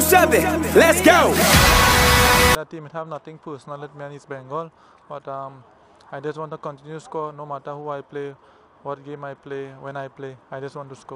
Crew 7, let's go! That team have nothing personal with me and East Bengal, but I just want to continue to score no matter who I play, what game I play, when I play. I just want to score.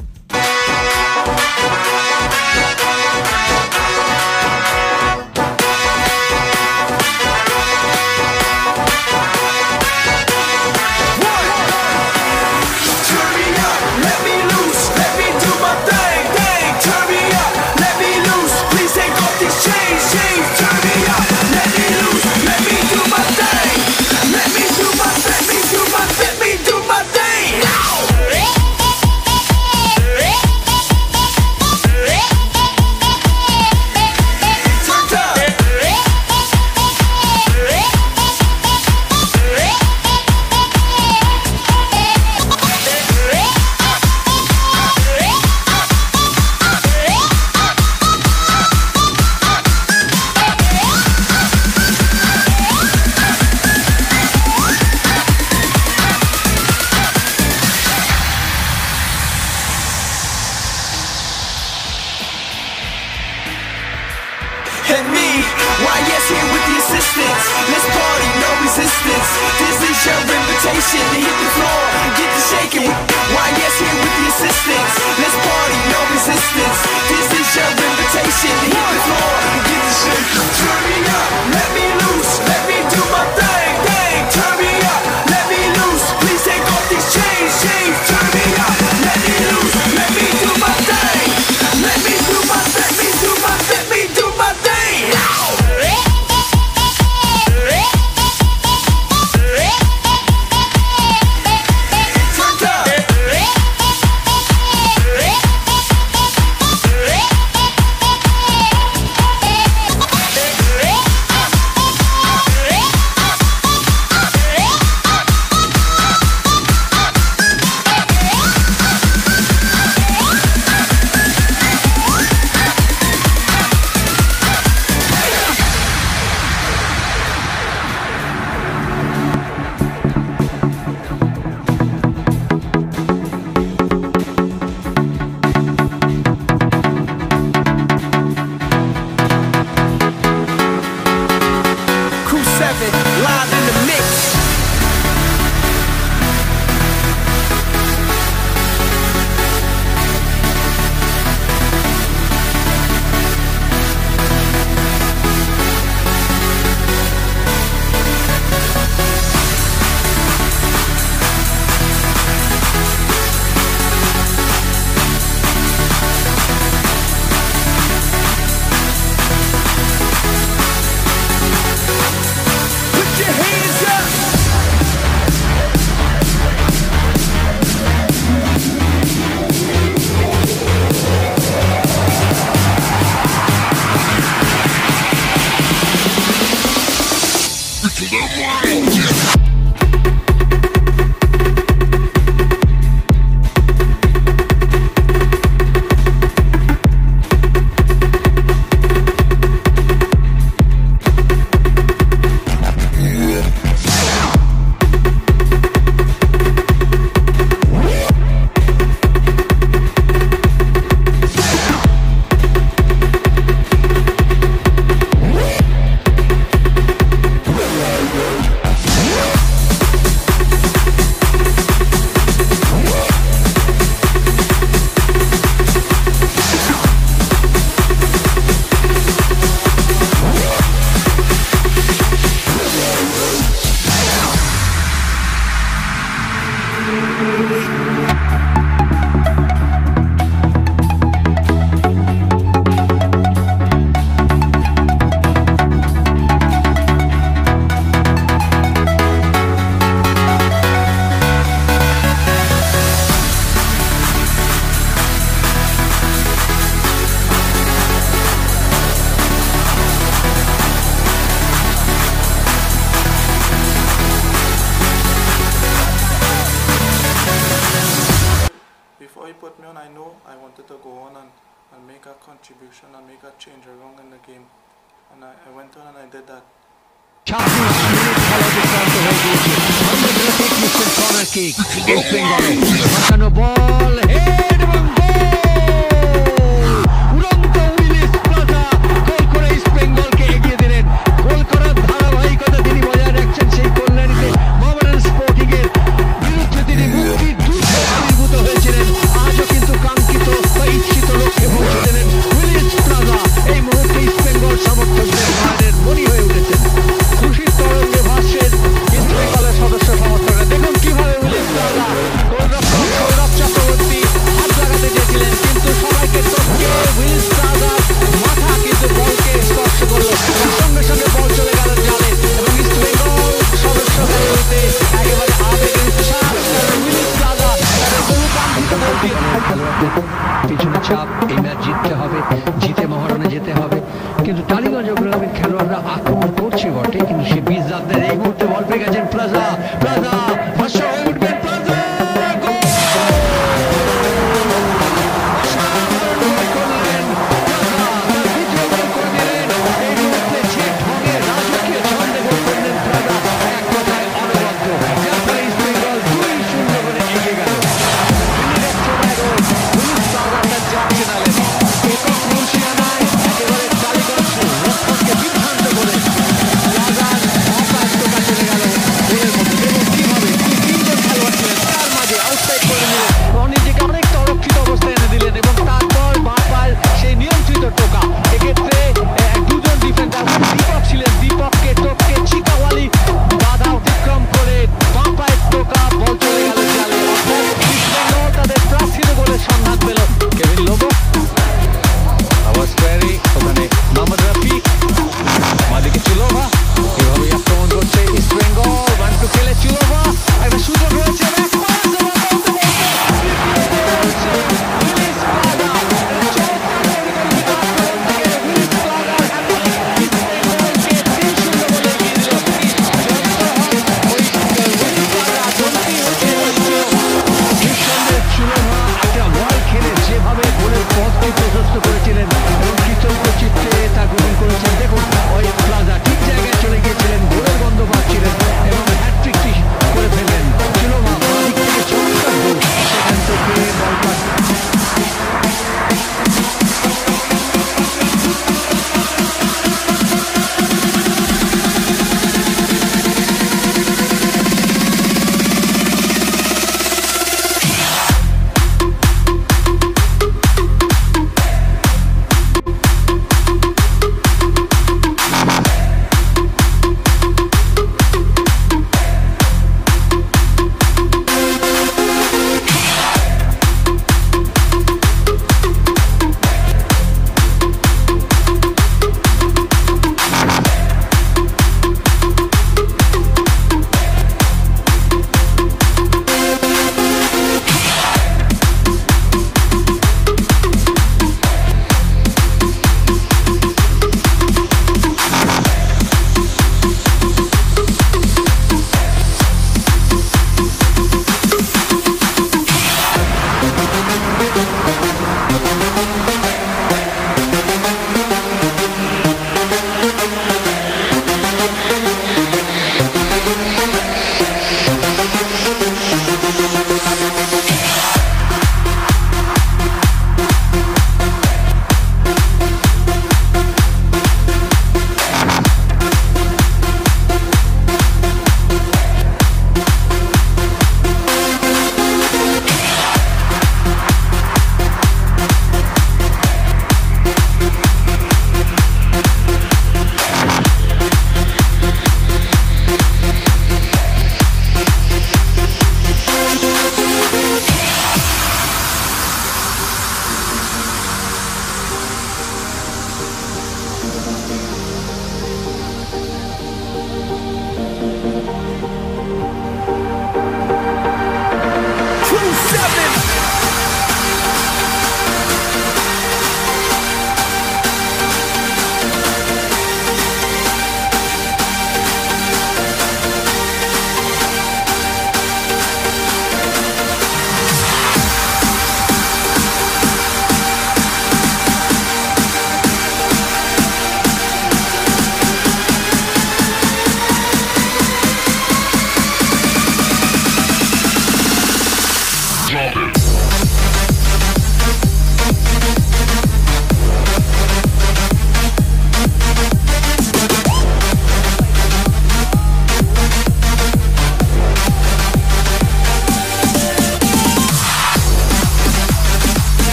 And me, YS here with the assistance. Let's party, no resistance. This is your invitation to hit the floor and get to shaking. YS here with the assistance. Let's party, no resistance. This is your invitation to hit the floor and get to shaking. Turn me up, let me loose, let me do my thing, thing. Turn me up, let me loose. Please take off these chains, chains. Turn me up, let me loose, let me do my thing. Let me do my, let me do my, let me do my thing. Live in the mix. Before he put me on, I know I wanted to go on and make a contribution and make a change around in the game. And I went on and I did that. ball, head এবং গোল! উড়ন্ত Willis জিতে মহারণে যেতে হবে। কিন্তু টালিগঞ্জ অগ্রগামীর খেলোয়াড়রা আক্রমণ করছে বটে, কিন্তু সে বিশদাবদের এই মুহূর্তে বল পেয়ে গেছেন প্লাজা। প্লাজা ভাষ্য হয়ে উঠবেন, প্লাজা গোল! অসাধারণ গোল করলেন প্লাজা, তার দ্বিতীয় গোল করে দিলেন। এই মুহূর্তে যে ঢঙে রাজকীয় ছন্দে গোল করলেন প্লাজা, এক কথায় অনবদ্য। যার ফলে ইস্ট বেঙ্গল 2-0 করে এগিয়ে গেল। মিনিটের চড়ায় গোল, পুলিশ বাগানটা যাচ্ছে নালে একক মুন্সিয়ানায় একেবারে টালিগঞ্জ রক্ষণকে বিভ্রান্ত করে প্লাজার অপায়ত্ততা চলে গেল গোলের মধ্যে।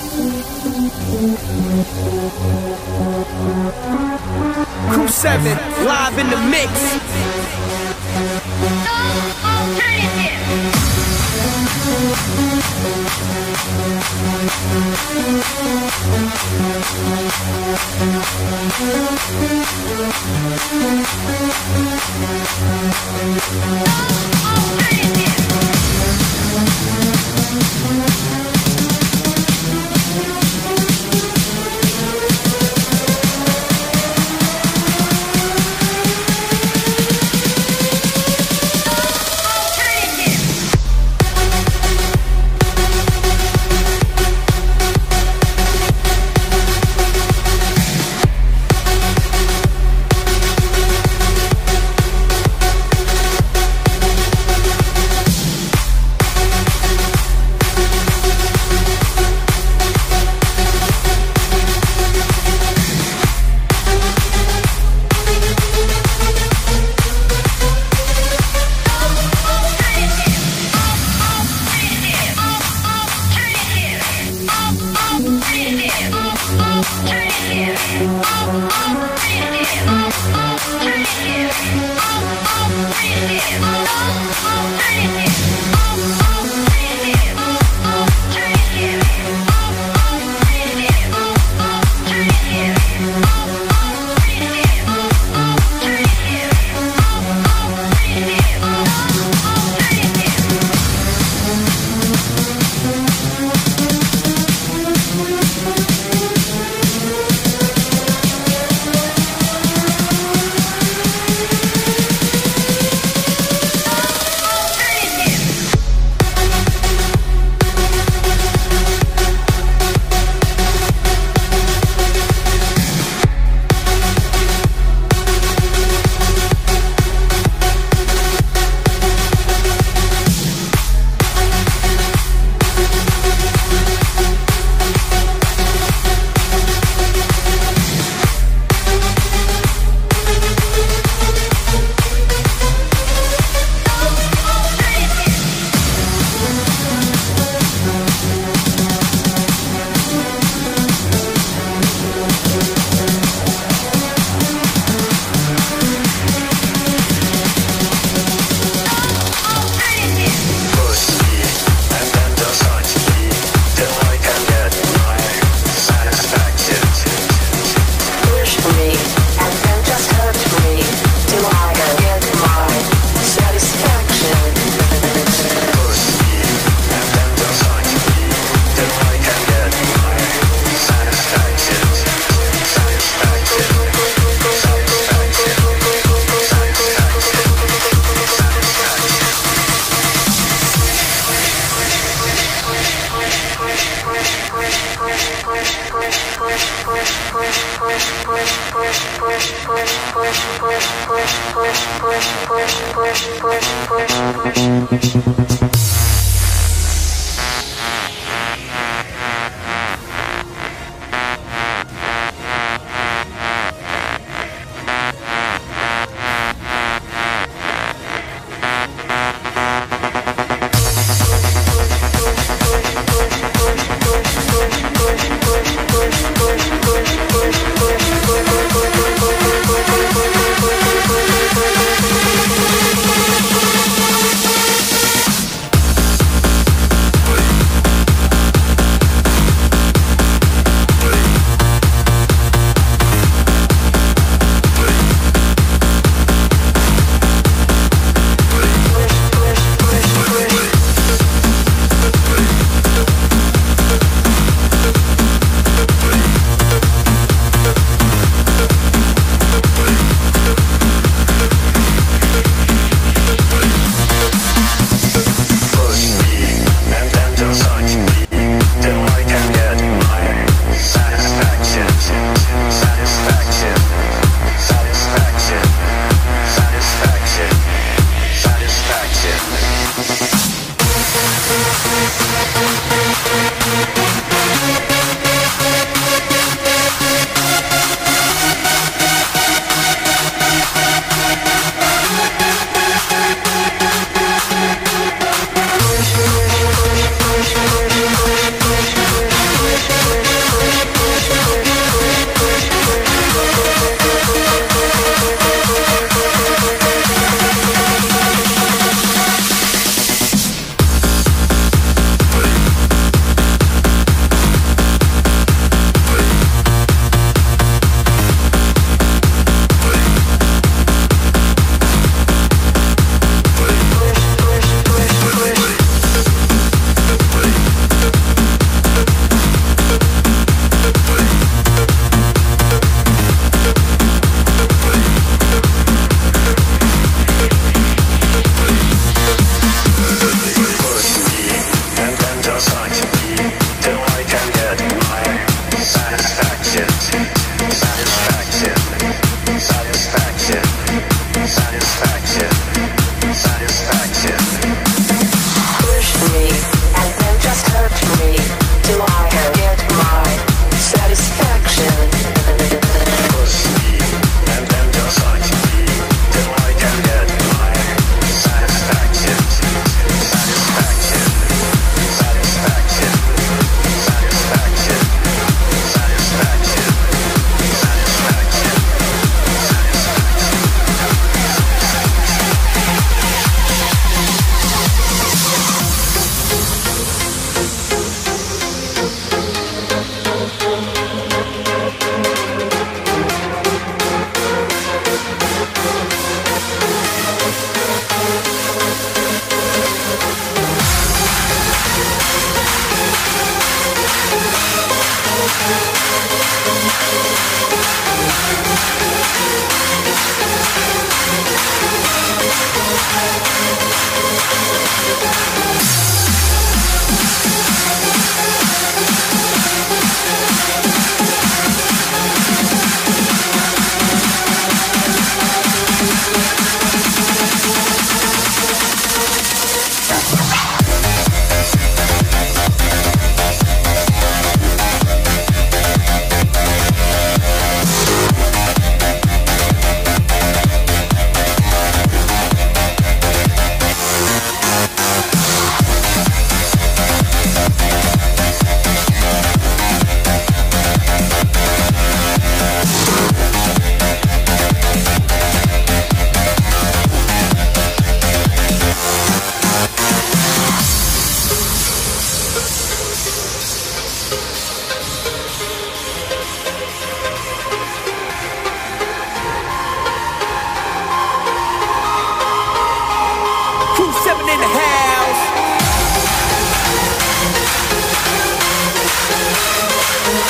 Crew 7, live in the mix.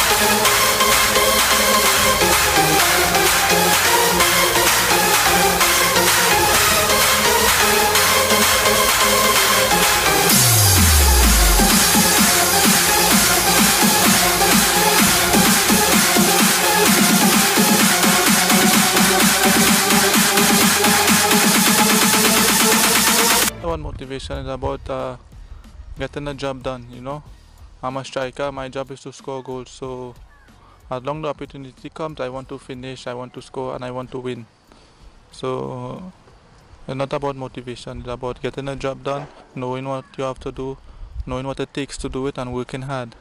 One motivation is about getting the job done, you know. I'm a striker, my job is to score goals, so as long as the opportunity comes, I want to finish, I want to score, and I want to win. So it's not about motivation, it's about getting the job done, knowing what you have to do, knowing what it takes to do it, and working hard.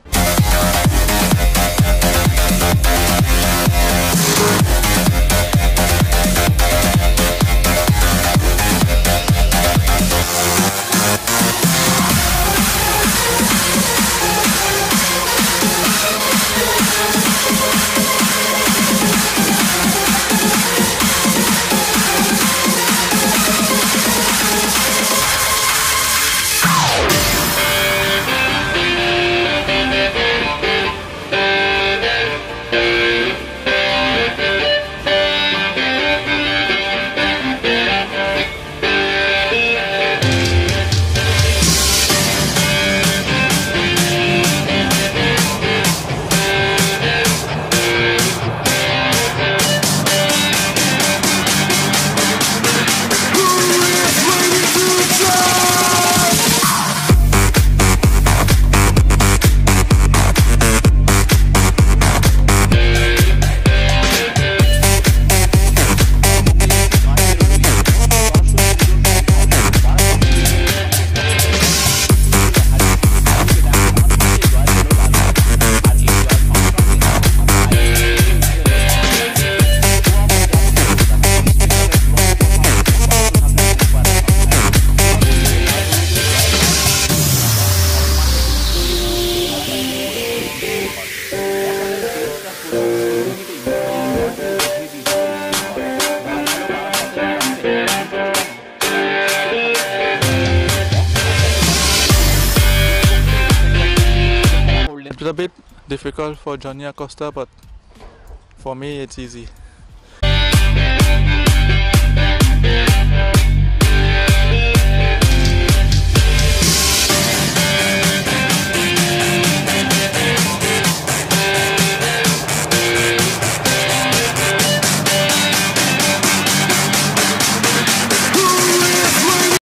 It was a bit difficult for Johnny Acosta, but for me it's easy.